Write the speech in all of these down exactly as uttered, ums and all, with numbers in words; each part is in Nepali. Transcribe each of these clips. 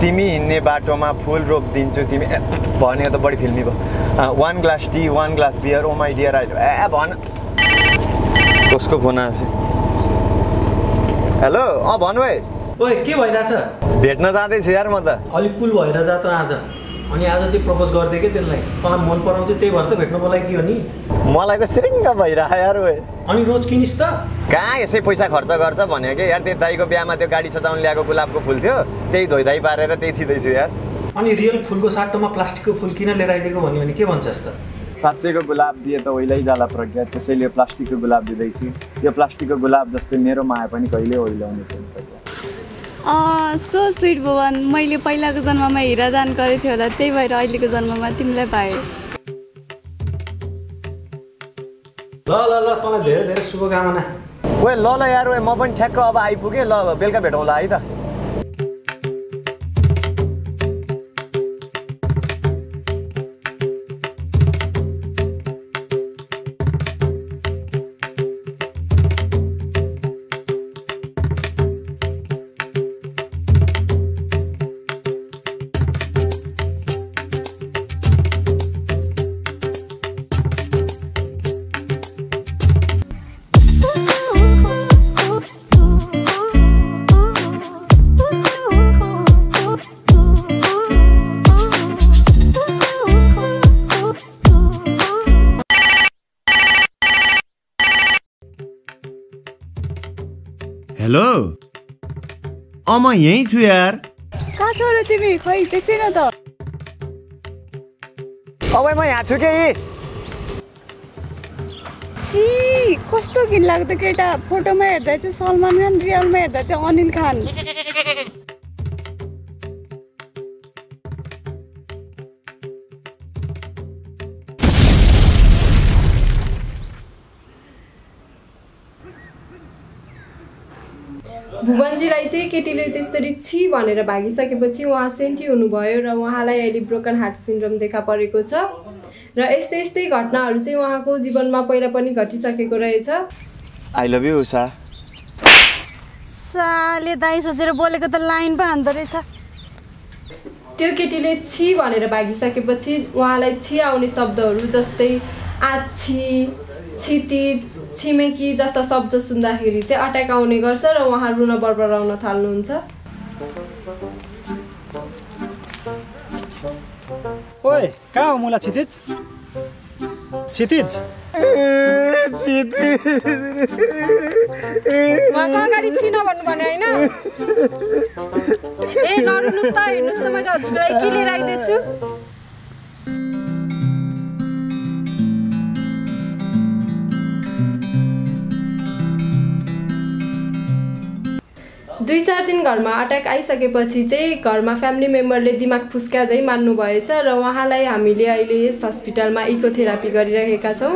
तिमी हिँड्ने बाटोमा फुल रोपिदिन्छु तिमी भनेको त बढी फिल्मी भयो one glass tea one glass beer oh my dear आइलो ए भन कसको फोन आयो हेलो अँ भन्नु है ओए के भइरहेछ भेट्न जाँदैछु यार म त अलिक कुल भएर जा त आज अनि आज चाहिँ प्रपोज गर्दै के त्यसलाई तँलाई मन पराउँथ्यो त्यही भएर त भेट्न बोलाइयो नि मलाई त सिरिङ्ग भइरह यार ओए अनि रोज किनिस् त कहाँ यसै पैसा खर्च गर्छ भन्यो कि यार त्यो दाइको बिहामा त्यो गाडी सजाउन ल्याएको गुलाबको फुल थियो त्यही धोइधाइ पारेर त्यही थिँदैछु यार अनि रियल फुलको साटोमा प्लास्टिकको फुल किन लिएर आइदिएको भन्यो भने के भन्छस् त साँच्चैको गुलाब दिए त ओइलै जाला प्रज्ञा त्यसैले प्लास्टिकको गुलाब दिँदैछु यो प्लास्टिकको गुलाब जस्तै मेरो माया पनि कहिले ओइलाउने छैन प्रज्ञा सो स्विट भुवन मैले पहिलाको जन्ममा हिरा दान गरेको थियो होला त्यही भएर अहिलेको जन्ममा तिमीलाई पाएँ ल ल ल तँलाई धेरै धेरै शुभकामना ओए ल ल यार ओए म पनि ठ्याक्क अब आइपुगेँ ल बेलुका भेटौँला है त हेलो अँ म यहीँ छु यार कहाँ छौ र तिमी खै देख्दैन त अब म यहाँ छु के छि कस्तो घिनलाग्दो केटा फोटोमा हेर्दा चाहिँ सलमान खान रियलमा हेर्दा चाहिँ अनिल खान भुवनजीलाई चाहिँ केटीले त्यसरी छि भनेर भागिसकेपछि उहाँ सेन्टी हुनुभयो र उहाँलाई अहिले ब्रोकन हार्ट सिन्ड्रोम देखा परेको छ र यस्तै यस्तै घटनाहरू चाहिँ उहाँको जीवनमा पहिला पनि घटिसकेको रहेछ आई लभ यु उषा साले दाइ सोचेर बोलेको त लाइन पो हान्दो रहेछ त्यो केटीले छि भनेर भागिसकेपछि उहाँलाई छि आउने शब्दहरू जस्तै आछि क्षितिज छिमेकी जस्ता शब्द सुन्दाखेरि चाहिँ अट्याक आउने गर्छ र उहाँ रुन बरबराउन थाल्नुहुन्छ ओए कहाँ हो मुला क्षितिज क्षितिज उहाँको अगाडि छिन भन्नु भने होइन ए नरुनुहोस् त हेर्नुहोस् त मैले हजुरलाई के लिएर आइदिएछु दुई चार दिन घरमा अट्याक आइसकेपछि चाहिँ घरमा फ्यामिली मेम्बरले दिमाग फुस्क्या झै मान्नु भएछ र उहाँलाई हामीले अहिले यस हस्पिटलमा इकोथेरापी गरिरहेका छौँ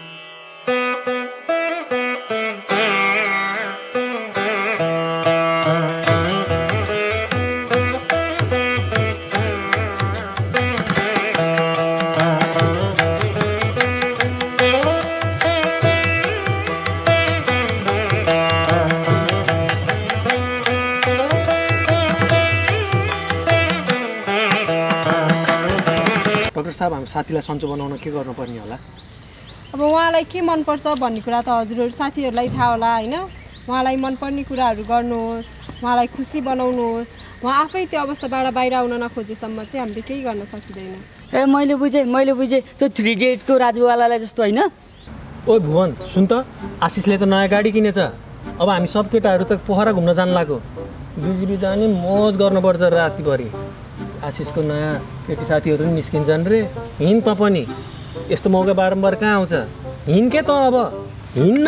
साहब हामी साथीलाई सन्चो बनाउन के गर्नुपर्ने होला अब उहाँलाई के मनपर्छ भन्ने कुरा त हजुरहरू साथीहरूलाई थाहा होला होइन उहाँलाई मनपर्ने कुराहरू गर्नुहोस् उहाँलाई खुसी बनाउनुहोस् उहाँ आफै त्यो अवस्थाबाट बाहिर आउन नखोजेसम्म चाहिँ हामीले केही गर्न सकिँदैन ए मैले बुझेँ मैले बुझेँ त्यो थ्री इडियटको राजुवालालाई जस्तो होइन ओए भुवन सुन त आशिषले त नयाँ गाडी किनेछ अब हामी सब केटाहरू त पोखरा घुम्न जान लाग्यो बिजुली जाने मोज गर्नुपर्छ रातिभरि आशिषको नयाँ केटी साथीहरू पनि निस्किन्छन् रे हिँड त पनि यस्तो मौका बारम्बार कहाँ आउँछ हिँड के त अब हिँड्न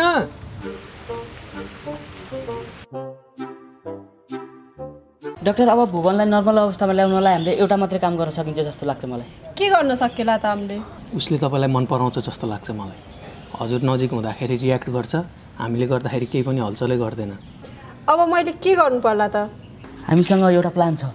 डाक्टर अब भुवनलाई नर्मल अवस्थामा ल्याउनलाई हामीले एउटा मात्रै काम गर्न सकिन्छ जस्तो लाग्छ मलाई के गर्न सकेला त हामीले उसले तपाईँलाई मन पराउँछ जस्तो लाग्छ मलाई हजुर नजिक हुँदाखेरि रियाक्ट गर्छ हामीले गर्दाखेरि केही पनि हलचलै गर्दैन अब मैले के गर्नु पर्ला त हामीसँग एउटा प्लान छ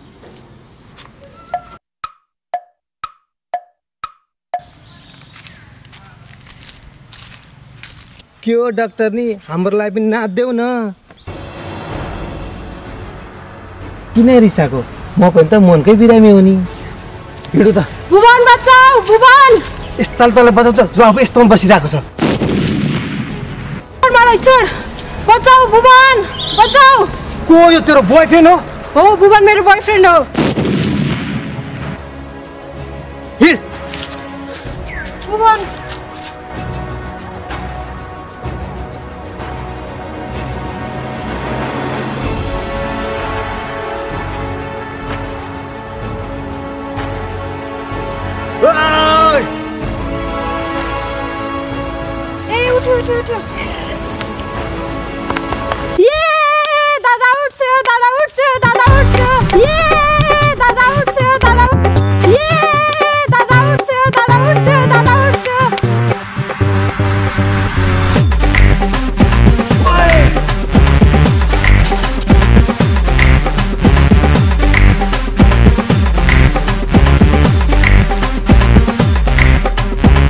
के हो डाक्टर नि हाम्रोलाई पनि नाच देऊ न किन रिसाको म पनि त मनकै बिरामी हो नि हिँडु त भुवन बचाऊ भुवन यस्तो तल बजाउँछ जो अब यस्तोमा बसिरहेको छ मलाई छोड बचाऊ भुवन बचाऊ को यो तेरो बोयफ्रेन्ड हो हो भुवन मेरो बोयफ्रेन्ड हो हिँड भुवन ए उठो उठो उठो ये दादा उठ्छ दादा उठ्छ दादा उठ्छ ये